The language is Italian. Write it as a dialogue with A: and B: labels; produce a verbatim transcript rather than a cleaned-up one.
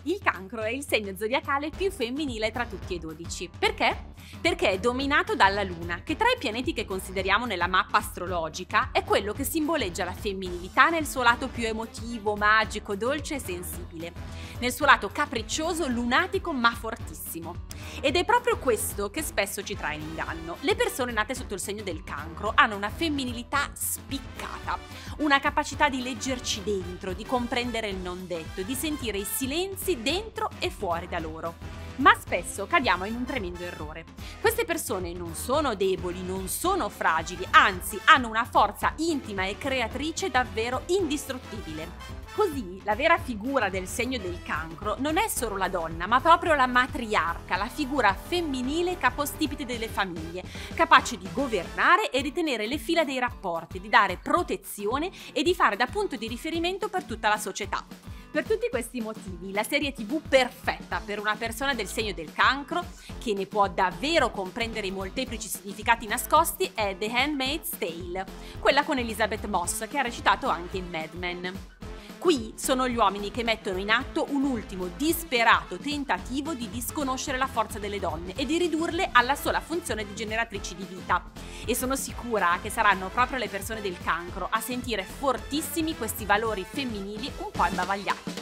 A: Il Cancro è il segno zodiacale più femminile tra tutti e dodici. Perché? Perché è dominato dalla Luna, che tra i pianeti che consideriamo nella mappa astrologica è quello che simboleggia la femminilità nel suo lato più emotivo, magico, dolce e sensibile, nel suo lato capriccioso, lunatico ma fortissimo. Ed è proprio questo che spesso ci trae in inganno. Le persone nate sotto il segno del Cancro hanno una femminilità spiccata, una capacità di leggerci dentro, di comprendere il non detto, di sentire i silenzi dentro e fuori da loro. Ma spesso cadiamo in un tremendo errore. Queste persone non sono deboli, non sono fragili, anzi hanno una forza intima e creatrice davvero indistruttibile. Così la vera figura del segno del Cancro non è solo la donna, ma proprio la matriarca, la figura femminile capostipite delle famiglie, capace di governare e di tenere le fila dei rapporti, di dare protezione e di fare da punto di riferimento per tutta la società. Per tutti questi motivi, la serie tivù perfetta per una persona del segno del Cancro, che ne può davvero comprendere i molteplici significati nascosti, è The Handmaid's Tale, quella con Elizabeth Moss, che ha recitato anche in Mad Men. Qui sono gli uomini che mettono in atto un ultimo disperato tentativo di disconoscere la forza delle donne e di ridurle alla sola funzione di generatrici di vita. E sono sicura che saranno proprio le persone del Cancro a sentire fortissimi questi valori femminili un po' imbavagliati.